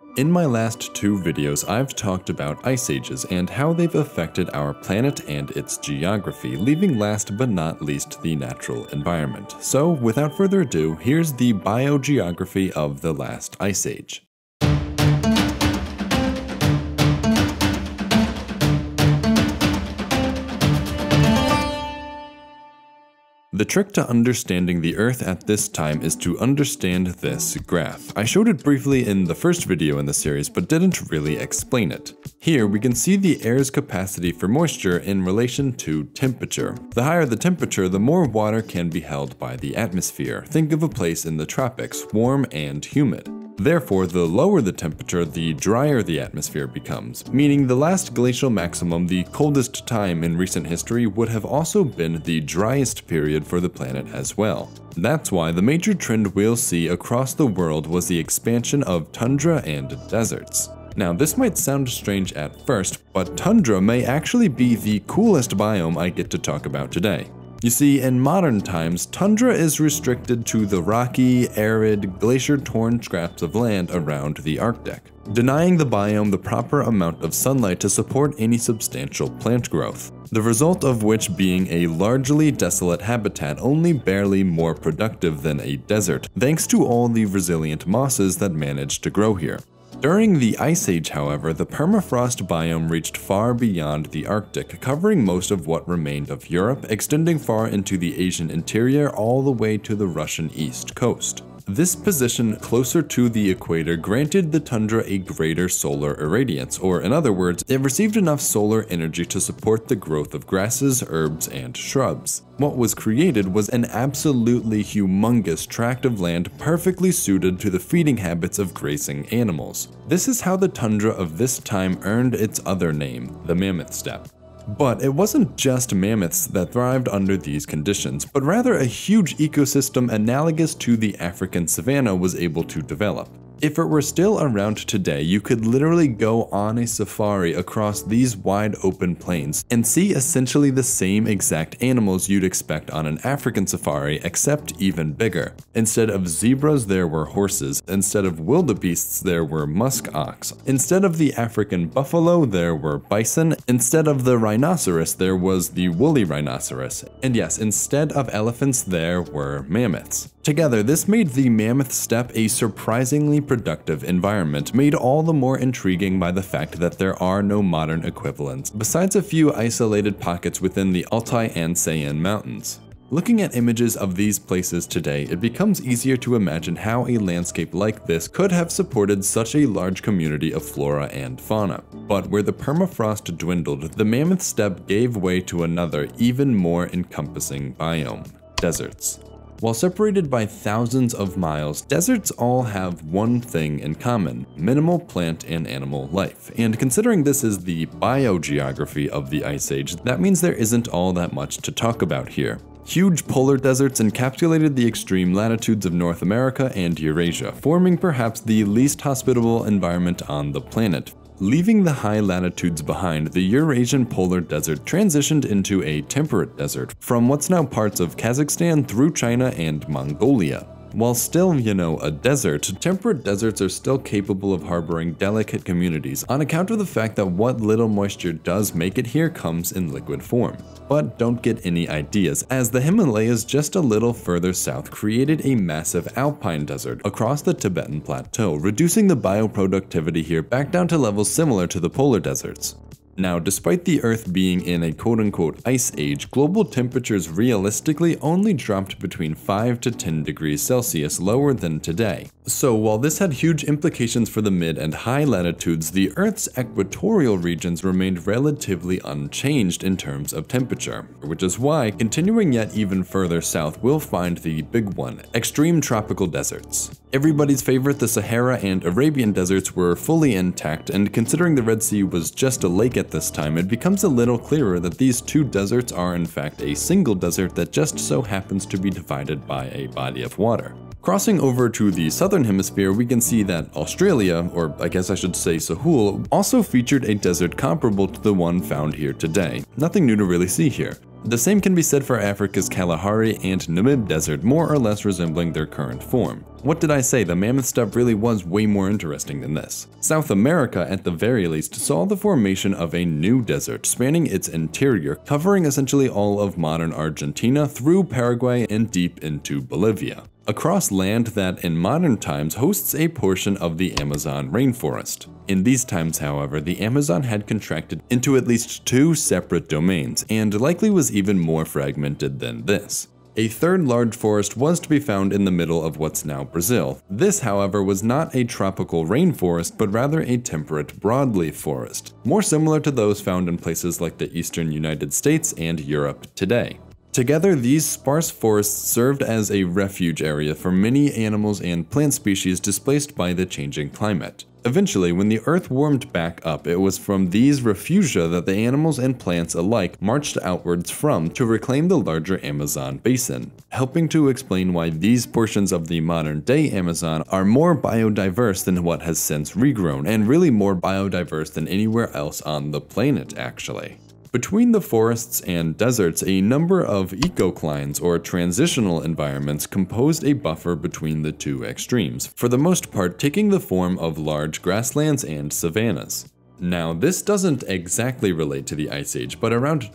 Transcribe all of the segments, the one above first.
In my last two videos, I've talked about ice ages and how they've affected our planet and its geography, leaving last but not least the natural environment. So without further ado, here's the biogeography of the last ice age. The trick to understanding the Earth at this time is to understand this graph. I showed it briefly in the first video in the series, but didn't really explain it. Here we can see the air's capacity for moisture in relation to temperature. The higher the temperature, the more water can be held by the atmosphere. Think of a place in the tropics, warm and humid. Therefore, the lower the temperature, the drier the atmosphere becomes, meaning the last glacial maximum, the coldest time in recent history, would have also been the driest period for the planet as well. That's why the major trend we'll see across the world was the expansion of tundra and deserts. Now, this might sound strange at first, but tundra may actually be the coolest biome I get to talk about today. You see, in modern times, tundra is restricted to the rocky, arid, glacier-torn scraps of land around the Arctic, denying the biome the proper amount of sunlight to support any substantial plant growth, the result of which being a largely desolate habitat only barely more productive than a desert, thanks to all the resilient mosses that manage to grow here. During the Ice Age, however, the permafrost biome reached far beyond the Arctic, covering most of what remained of Europe, extending far into the Asian interior all the way to the Russian east coast. This position closer to the equator granted the tundra a greater solar irradiance, or in other words, it received enough solar energy to support the growth of grasses, herbs, and shrubs. What was created was an absolutely humongous tract of land perfectly suited to the feeding habits of grazing animals. This is how the tundra of this time earned its other name, the Mammoth steppe. But it wasn't just mammoths that thrived under these conditions, but rather a huge ecosystem analogous to the African savanna was able to develop. If it were still around today, you could literally go on a safari across these wide open plains and see essentially the same exact animals you'd expect on an African safari, except even bigger. Instead of zebras, there were horses. Instead of wildebeests, there were musk ox. Instead of the African buffalo, there were bison. Instead of the rhinoceros, there was the woolly rhinoceros. And yes, instead of elephants, there were mammoths. Together, this made the Mammoth steppe a surprisingly productive environment, made all the more intriguing by the fact that there are no modern equivalents, besides a few isolated pockets within the Altai and Sayan mountains. Looking at images of these places today, it becomes easier to imagine how a landscape like this could have supported such a large community of flora and fauna. But where the permafrost dwindled, the Mammoth steppe gave way to another, even more encompassing biome: deserts. While separated by thousands of miles, deserts all have one thing in common: minimal plant and animal life. And considering this is the biogeography of the Ice Age, that means there isn't all that much to talk about here. Huge polar deserts encapsulated the extreme latitudes of North America and Eurasia, forming perhaps the least hospitable environment on the planet. Leaving the high latitudes behind, the Eurasian polar desert transitioned into a temperate desert from what's now parts of Kazakhstan through China and Mongolia. While still, a desert, temperate deserts are still capable of harboring delicate communities on account of the fact that what little moisture does make it here comes in liquid form. But don't get any ideas, as the Himalayas just a little further south created a massive alpine desert across the Tibetan plateau, reducing the bioproductivity here back down to levels similar to the polar deserts. Now, despite the Earth being in a quote-unquote ice age, global temperatures realistically only dropped between 5 to 10 degrees Celsius lower than today. So while this had huge implications for the mid and high latitudes, the Earth's equatorial regions remained relatively unchanged in terms of temperature, which is why, continuing yet even further south, we'll find the big one: extreme tropical deserts. Everybody's favorite, the Sahara and Arabian deserts, were fully intact, and considering the Red Sea was just a lake at this time, it becomes a little clearer that these two deserts are in fact a single desert that just so happens to be divided by a body of water. Crossing over to the southern hemisphere, we can see that Australia, or I guess I should say Sahul, also featured a desert comparable to the one found here today. Nothing new to really see here. The same can be said for Africa's Kalahari and Namib Desert, more or less resembling their current form. What did I say? The Mammoth steppe really was way more interesting than this. South America, at the very least, saw the formation of a new desert spanning its interior, covering essentially all of modern Argentina through Paraguay and deep into Bolivia. Across land that in modern times hosts a portion of the Amazon rainforest. In these times, however, the Amazon had contracted into at least 2 separate domains, and likely was even more fragmented than this. A third large forest was to be found in the middle of what's now Brazil. This, however, was not a tropical rainforest, but rather a temperate broadleaf forest, more similar to those found in places like the eastern United States and Europe today. Together, these sparse forests served as a refuge area for many animals and plant species displaced by the changing climate. Eventually, when the earth warmed back up, it was from these refugia that the animals and plants alike marched outwards from to reclaim the larger Amazon basin, helping to explain why these portions of the modern-day Amazon are more biodiverse than what has since regrown, and really more biodiverse than anywhere else on the planet, actually. Between the forests and deserts, a number of ecoclines or transitional environments composed a buffer between the two extremes, for the most part taking the form of large grasslands and savannas. Now, this doesn't exactly relate to the Ice Age, but around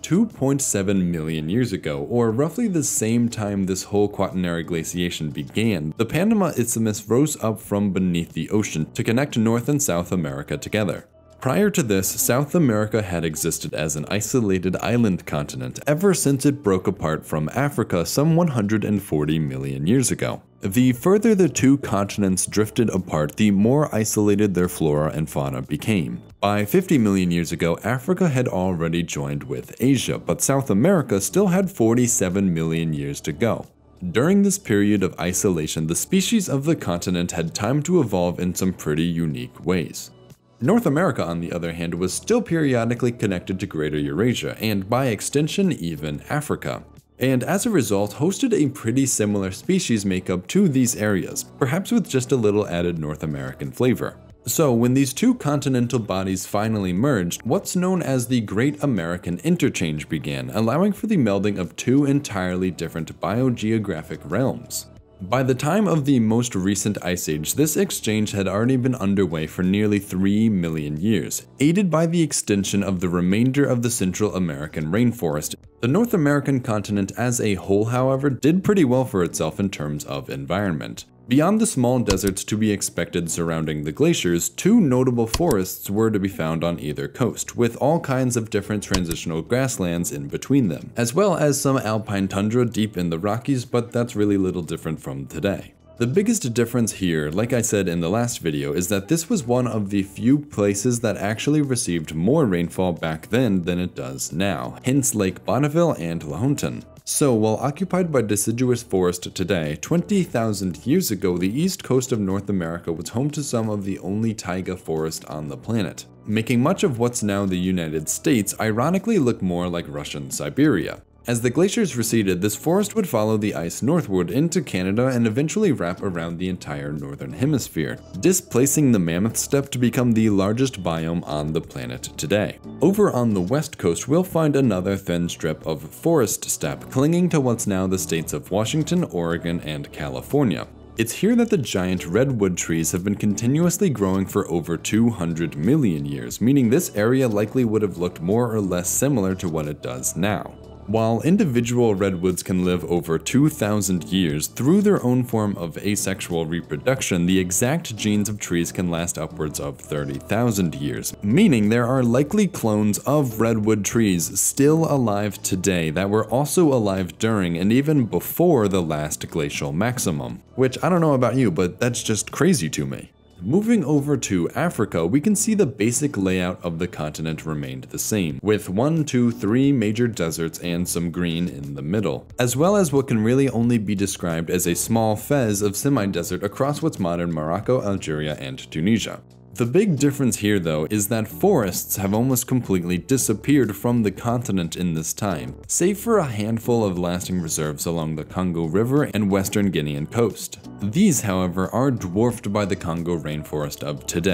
2.7 million years ago, or roughly the same time this whole Quaternary glaciation began, the Panama Isthmus rose up from beneath the ocean to connect North and South America together. Prior to this, South America had existed as an isolated island continent ever since it broke apart from Africa some 140 million years ago. The further the two continents drifted apart, the more isolated their flora and fauna became. By 50 million years ago, Africa had already joined with Asia, but South America still had 47 million years to go. During this period of isolation, the species of the continent had time to evolve in some pretty unique ways. North America, on the other hand, was still periodically connected to Greater Eurasia, and by extension even Africa, and as a result hosted a pretty similar species makeup to these areas, perhaps with just a little added North American flavor. So when these two continental bodies finally merged, what's known as the Great American Interchange began, allowing for the melding of two entirely different biogeographic realms. By the time of the most recent Ice Age, this exchange had already been underway for nearly 3 million years, aided by the extension of the remainder of the Central American rainforest. The North American continent as a whole, however, did pretty well for itself in terms of environment. Beyond the small deserts to be expected surrounding the glaciers, two notable forests were to be found on either coast, with all kinds of different transitional grasslands in between them, as well as some alpine tundra deep in the Rockies, but that's really little different from today. The biggest difference here, like I said in the last video, is that this was one of the few places that actually received more rainfall back then than it does now, hence Lake Bonneville and Lahontan. So, while occupied by deciduous forest today, 20,000 years ago the east coast of North America was home to some of the only taiga forest on the planet, making much of what's now the United States ironically look more like Russian Siberia. As the glaciers receded, this forest would follow the ice northward into Canada and eventually wrap around the entire northern hemisphere, displacing the Mammoth steppe to become the largest biome on the planet today. Over on the west coast, we'll find another thin strip of forest steppe clinging to what's now the states of Washington, Oregon, and California. It's here that the giant redwood trees have been continuously growing for over 200 million years, meaning this area likely would have looked more or less similar to what it does now. While individual redwoods can live over 2,000 years through their own form of asexual reproduction, the exact genes of trees can last upwards of 30,000 years, meaning there are likely clones of redwood trees still alive today that were also alive during and even before the last glacial maximum. Which, I don't know about you, but that's just crazy to me. Moving over to Africa, we can see the basic layout of the continent remained the same, with 1, 2, 3 major deserts and some green in the middle, as well as what can really only be described as a small fez of semi-desert across what's modern Morocco, Algeria, and Tunisia. The big difference here, though, is that forests have almost completely disappeared from the continent in this time, save for a handful of lasting reserves along the Congo River and western Guinean coast. These, however, are dwarfed by the Congo rainforest of today.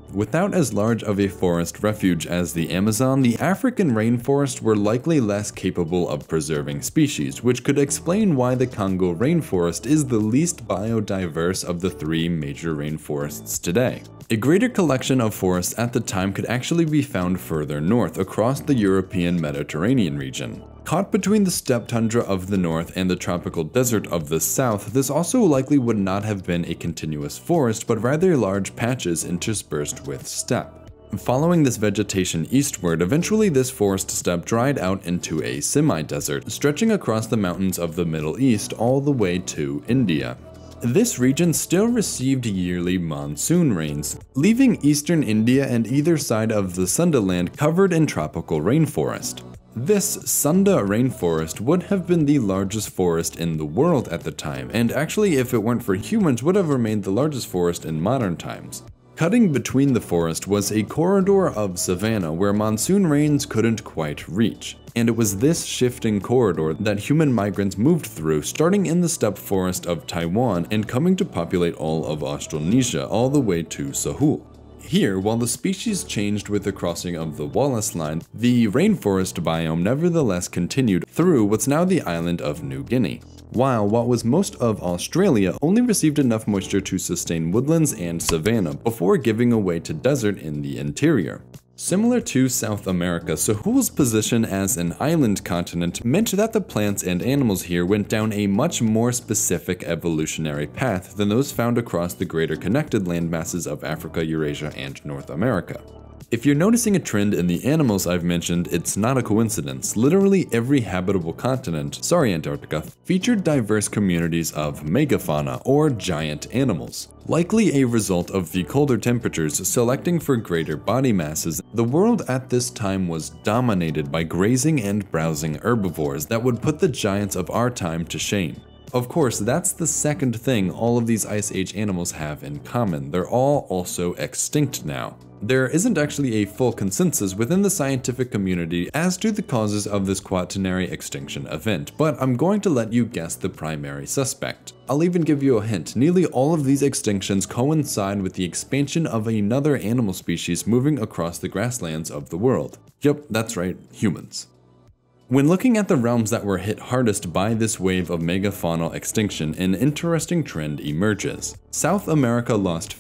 Without as large of a forest refuge as the Amazon, the African rainforests were likely less capable of preserving species, which could explain why the Congo rainforest is the least biodiverse of the three major rainforests today. A greater collection of forests at the time could actually be found further north across the European Mediterranean region. Caught between the steppe tundra of the north and the tropical desert of the south, this also likely would not have been a continuous forest, but rather large patches interspersed with steppe. Following this vegetation eastward, eventually this forest steppe dried out into a semi-desert, stretching across the mountains of the Middle East all the way to India. This region still received yearly monsoon rains, leaving eastern India and either side of the Sundaland covered in tropical rainforest. This Sunda rainforest would have been the largest forest in the world at the time, and actually, if it weren't for humans, would have remained the largest forest in modern times. Cutting between the forest was a corridor of savanna where monsoon rains couldn't quite reach, and it was this shifting corridor that human migrants moved through, starting in the steppe forest of Taiwan and coming to populate all of Australasia all the way to Sahul. Here, while the species changed with the crossing of the Wallace Line, the rainforest biome nevertheless continued through what's now the island of New Guinea, while what was most of Australia only received enough moisture to sustain woodlands and savanna before giving away to desert in the interior. Similar to South America, Sahul's position as an island continent meant that the plants and animals here went down a much more specific evolutionary path than those found across the greater connected landmasses of Africa, Eurasia, and North America. If you're noticing a trend in the animals I've mentioned, it's not a coincidence. Literally every habitable continent, sorry Antarctica, featured diverse communities of megafauna, or giant animals. Likely a result of the colder temperatures selecting for greater body masses, the world at this time was dominated by grazing and browsing herbivores that would put the giants of our time to shame. Of course, that's the second thing all of these Ice Age animals have in common. They're all also extinct now. There isn't actually a full consensus within the scientific community as to the causes of this quaternary extinction event, but I'm going to let you guess the primary suspect. I'll even give you a hint. Nearly all of these extinctions coincide with the expansion of another animal species moving across the grasslands of the world. Yep, that's right, humans. When looking at the realms that were hit hardest by this wave of megafaunal extinction, an interesting trend emerges. South America lost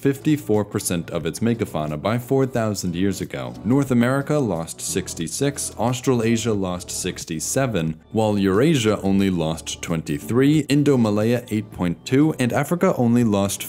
54% of its megafauna by 4,000 years ago. North America lost 66, Australasia lost 67, while Eurasia only lost 23, Indo-Malaya 8.2, and Africa only lost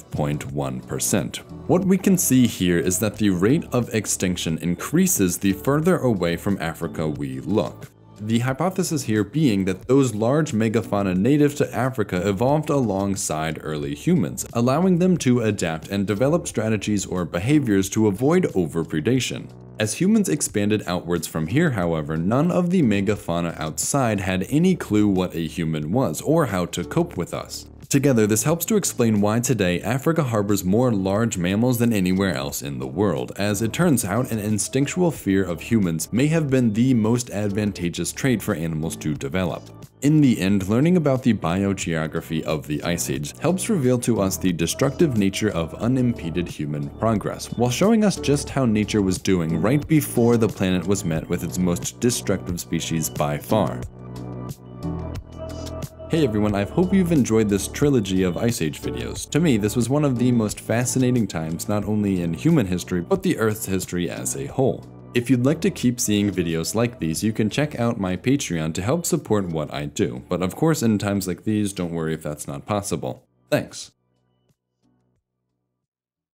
5.1%. What we can see here is that the rate of extinction increases the further away from Africa we look. The hypothesis here being that those large megafauna native to Africa evolved alongside early humans, allowing them to adapt and develop strategies or behaviors to avoid overpredation. As humans expanded outwards from here, however, none of the megafauna outside had any clue what a human was or how to cope with us. Together, this helps to explain why today Africa harbors more large mammals than anywhere else in the world. As it turns out, an instinctual fear of humans may have been the most advantageous trait for animals to develop. In the end, learning about the biogeography of the Ice Age helps reveal to us the destructive nature of unimpeded human progress, while showing us just how nature was doing right before the planet was met with its most destructive species by far. Hey everyone, I hope you've enjoyed this trilogy of Ice Age videos. To me, this was one of the most fascinating times not only in human history, but the Earth's history as a whole. If you'd like to keep seeing videos like these, you can check out my Patreon to help support what I do. But of course, in times like these, don't worry if that's not possible. Thanks.